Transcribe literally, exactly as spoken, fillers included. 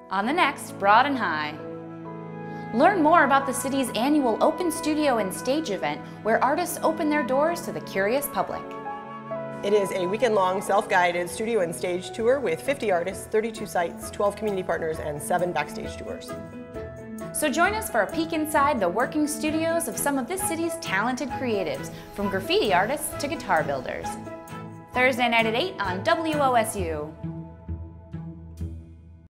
on the next Broad and High. Learn more about the city's annual Open Studio and Stage event, where artists open their doors to the curious public. It is a weekend-long self-guided studio and stage tour with fifty artists, thirty-two sites, twelve community partners, and seven backstage tours. So join us for a peek inside the working studios of some of this city's talented creatives, from graffiti artists to guitar builders. Thursday night at eight on W O S U.